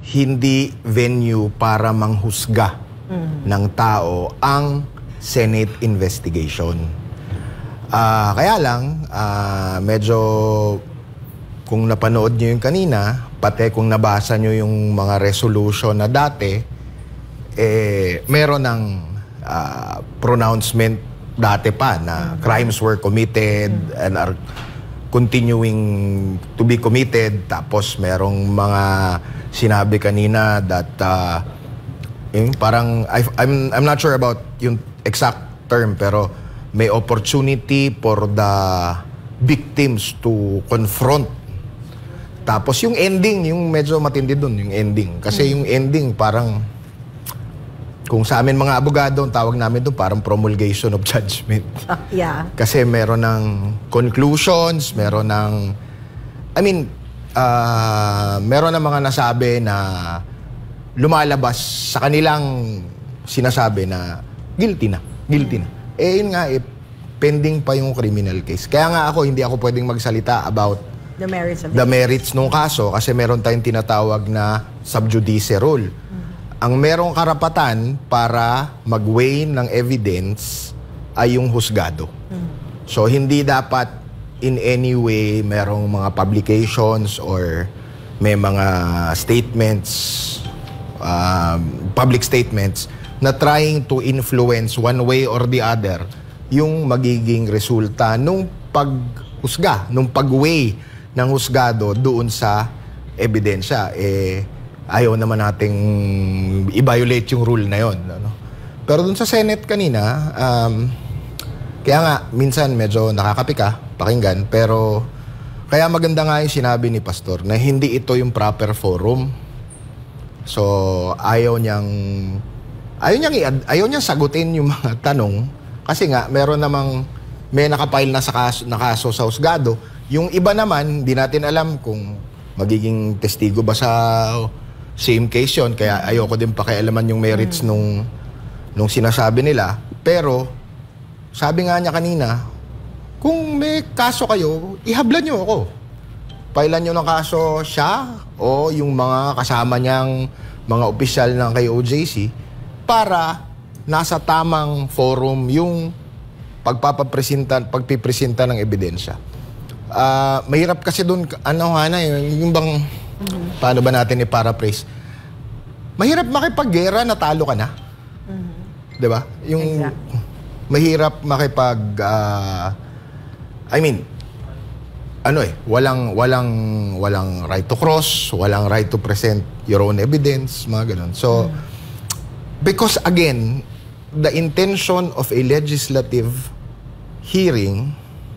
hindi venue para manghusga ng tao ang Senate investigation. Kaya lang, medyo kung napanood nyo yung kanina, pati kung nabasa nyo yung mga resolution na dati, meron ng pronouncement dati pa na crimes were committed and are continuing to be committed. Tapos merong mga sinabi kanina that parang I'm not sure about yung exact term, pero may opportunity for the victims to confront. Tapos yung ending, yung medyo matindi dun, yung ending. Kasi yung ending parang, kung sa amin mga abogado, ang tawag namin doon parang promulgation of judgment. Yeah. Kasi meron ng conclusions, meron ng, meron ng mga nasabi na lumalabas sa kanilang sinasabi na guilty na. Yun nga, pending pa yung criminal case. Kaya nga ako, hindi ako pwedeng magsalita about the merits nung kaso kasi meron tayong tinatawag na sub judice rule. Ang merong karapatan para mag-weigh ng evidence ay yung husgado. So, hindi dapat in any way merong mga publications or may mga statements, public statements na trying to influence one way or the other yung magiging resulta nung paghusga, nung pag-weigh ng husgado doon sa ebidensya. Ayaw naman nating i-violate yung rule na yon, ano? Pero dun sa Senate kanina, kaya nga, minsan medyo nakakapika, pakinggan, pero kaya maganda nga yung sinabi ni Pastor na hindi ito yung proper forum. So, ayaw niyang sagutin yung mga tanong kasi nga, meron namang may nakapile na kaso sa husgado. Yung iba naman, di natin alam kung magiging testigo ba sa same case yun, kaya ayoko din pakialaman yung merits nung sinasabi nila. Pero, sabi nga niya kanina, kung may kaso kayo, ihablan nyo ako. Pailan nyo ng kaso siya o yung mga kasama niyang mga opisyal ng kay OJC para nasa tamang forum yung pagpipresenta ng ebidensya. Mahirap kasi doon, yung bang, paano ba natin i-paraphrase? Mahirap makipaggera na talo ka na. Diba? Yung exactly. Mahirap makipag, walang right to cross, walang right to present your own evidence, mga ganun. So, because again, the intention of a legislative hearing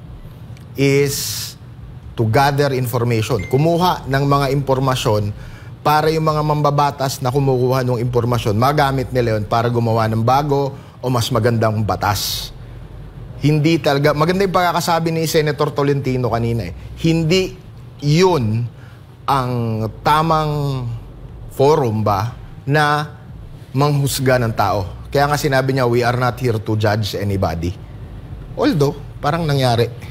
is to gather information. Kumuha ng mga impormasyon para yung mga mambabatas na kumukuha ng impormasyon, magamit nila yun para gumawa ng bago o mas magandang batas. Hindi talaga, maganda yung pagkakasabi ni Senator Tolentino kanina hindi yun ang tamang forum ba na manghusga ng tao. Kaya nga sinabi niya, we are not here to judge anybody. Although, parang nangyari.